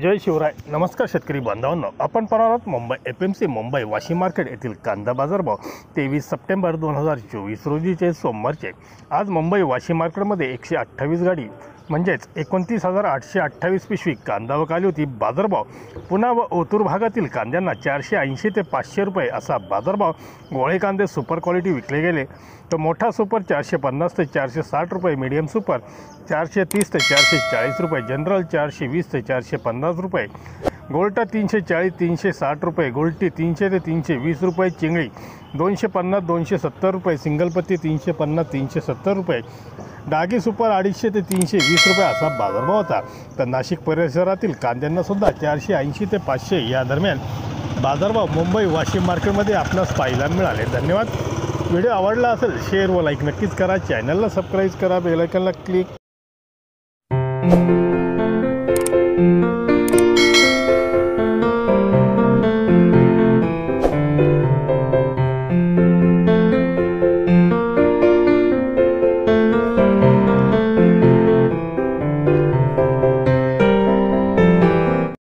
जय शिवराय। नमस्कार शेतकरी बांधवांनो, आपण पाहणार मुंबई एपीएमसी मुंबई वाशी मार्केट येथील कांदा बाजारभाव 23 सप्टेंबर 2024 रोजीचे सोमवारचे। आज मुंबई वाशी मार्केटमध्ये 128 गाडी म्हणजेच 29,828 पिशवी कांदा विकली होती। बाजारभाव पुणा व ओतूर भागातील कांद्यांना 480 ते 500 रुपये असा बाजारभाव। गोळे कांदे सुपर क्वालिटी विकले गेले तर मोठा सुपर 450 ते 460 रुपये, मीडियम सुपर 430 ते 440 रुपये, जनरल 420 ते 450 रुपये, गोल्टा 340 360 रुपये, गोल्टी 300 ते 320 रुपये, चिंगळी 250 270 रुपये, सिंगल पत्ती 350 370 रुपये, डागी सुपर 250 ते 320 रुपये असा बाजारभाव होता। तर नाशिक परिसरातील कांद्यांना सुद्धा 480 ते 500 या दरम्यान बाजारभाव मुंबई वाशी मार्केटमध्ये आपल्यास पाहायला मिळाले। धन्यवाद। व्हिडिओ आवडला असेल शेअर व लाईक नक्कीच करा, चॅनलला सबस्क्राईब करा, बेल आयकॉनला क्लिक